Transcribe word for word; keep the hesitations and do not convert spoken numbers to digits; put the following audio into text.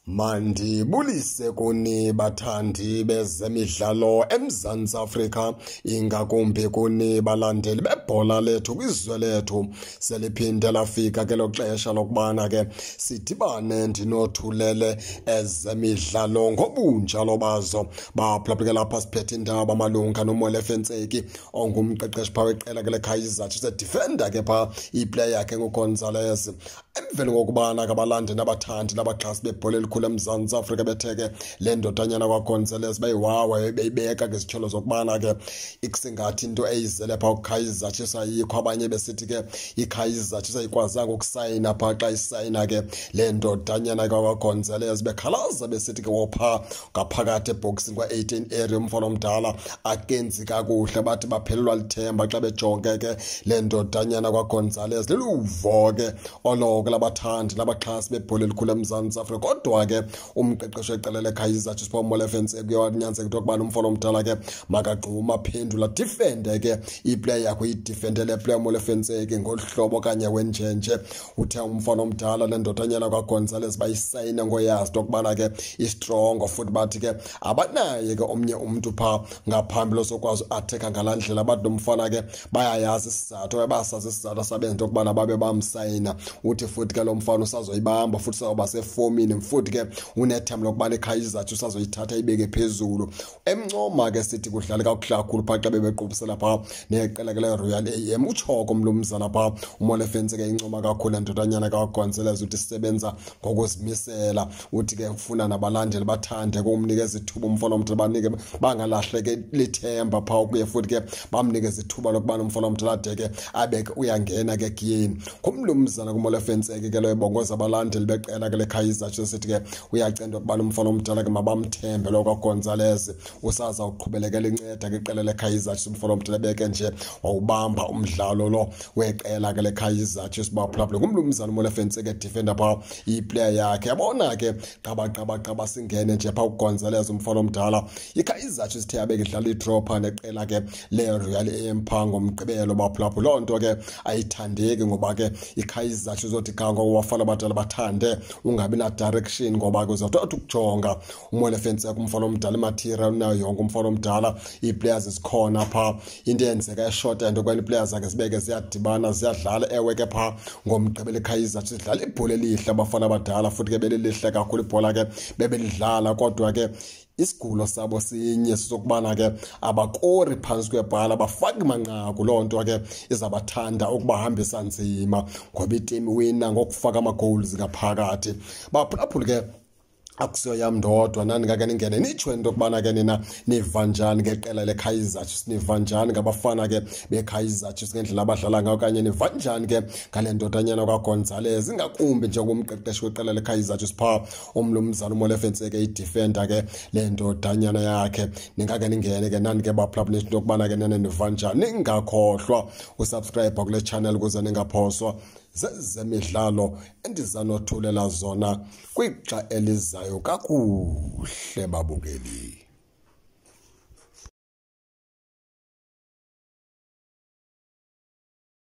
Mandibulise kuni bathandi bezemidlalo eMzantsi Afrika, ingakumbi kuni balandeli bebhola lethu kwizwe lethu. Seliphinde lafika ke lo xesha lokubana ke sidibane ndinothulele ezemidlalo ngobunjalo bazo. Baphulaphula lapha siphethe indaba malunga noMolefe Ntseki ongumqeqeshi pha weqela ke leKaizer Chiefs, defender ke pha iplayer ke nguGonzalez. Emveni kokubana ke abalandeli nabathandi nabaxhasi bebhola elikhulu eMzantsi Afrika betheke le ndodanyana kwaGonzalez bayiwawa beyibeka ke izityholo zokubana ke ikusingathi into eyizele pha uKaizer Chiefs ayikho. Abanye besithi ke iKaizer Chiefs ayikwazanga ukusayina pha xa isayina ke le ndodanyana kwaGonzalez, bekhalaza besithi ke wopha ngaphakathi eboxing kwa-eighteen area umfana omdala akenzi kakuhle, bathi baphelelwa lithemba xa bejonge ke le ndodanyana kwaGonzalez. Liluvo ke oloko labathandi nabaxhasi bebhola elikhulu eMzantsi Afrika. Kodwa ke umqeqeshi weqela leKaizer Chiefs pha uMolefe Ntseki uyanyanzeleka into yokubana umfana omdala ke makagxuma aphendula defende ke iplayer yakho idefende le player uMolefe Ntseki ngolu hlobo kanye wenjenje. Uthe umfana omdala le ndodanyana kwaGonzalez bayisayina ngoyazi into yokubana ke istrong futhi bathi ke abanaye ke omnye umuntu pha ngaphambili osokwazi atheka ngalaa ndlela. Abantu nomfana ke bayayazi isizathu, basazi isizathu sabenza into yokubana babe bamsayina. Uthi futhi ke lo mfana usazoyibamba futhi uzawuba sefomini, futhi ke unethemba lokubana iKaizer Chiefs usazoyithatha ibeke phezulu. Emncoma ke sithi kudlala kakuhle kakhulu pha xa bebequbisela pha neqela ke leRoyal A M. Utshoko umlumzana pha uMolefe Ntseki incoma kakhulu endodanyana kaGonzalez, uthi sisebenza ngokuzimisela. Uthi ke ufuna nabalandeli bathande kumnikeza ithuba umfana omdala, banike bangalahleke lithemba pha kuye, futhi ke bamnikeza ithuba lokubana umfana omdala ade ke abeke uyangena ke giyeni. Kumlumzana kuMolefe Ntseki ke lo ebongoza abalandeli beqela ke leKaizer Chiefs, sithi ke uyacenda ukubana umfana omdala ke mabamthembe lo kwaGonzalez. Usaza uqhubelekela inceda ke iqela leKaizer Chiefs, umfana omdala beke nje wawubamba umdlalo lo weqela ke leKaizer Chiefs. Baphulaphula kumlumzana uMolefe Ntseki defender pha iplayer yakhe, yabona ke qaba qaba qaba singene nje pha uGonzalez umfana omdala. iKaizer Chiefs ithe yabeke idlala idraw pha neqela ke leRoyal A M pha ngomgqibelo. Baphulaphula loo nto ke ayithandeki, ngoba ke iKaizer Chiefs uzothi kanga wafana abadala bathande ungabi na direction, ngoba ke uzawuthi ukujonga uMolefe Ntseki umfana omdala imaterial nayo yonke umfana omdala, ii-players zikhona pha. Into eyenzeka eshort and okweni players zakhe zibeke ziyadibana ziyadlala. Ewe ke pha ngomgqibelo iKaizer Chiefs idlala ibhola elihle abafana abadala, futhi ke belilihle kakhulu ibhola ke bebelidlala. Kodwa ke isigulo sabo sinye sokubana ke abakori phansi kwebhala, bafaki manqaku. Loo nto ke izabathanda ukubahambisa nzima, ngoba iteam wina ngokufaka ama-goals ngaphakathi. Baphulaphula ke akusiyo yam ndodwa, nani ngake ningene nitsho into yokubana ke nina niva njani ngeqela leKaizer Chiefs, niva njani ngabafana ke beKaizer Chiefs ngendlela abadlala ngayo, okanye niva njani ke ngale ndodanyana kwaGonzalez, ingakumbi njengomqeqeshi weqela leKaizer Chiefs pha umlumzana uMolefe Ntseki idefender ke le ndodanyana yakhe. Ningake ningene ke nani ke baphulaphula into yokubana ke nina niva njani. Ningakhohlwa usubscribe kule channel ukuze ningaphoswa zezemidlalo endizanothulela zona kwixa elizayo kakuhle babukeli.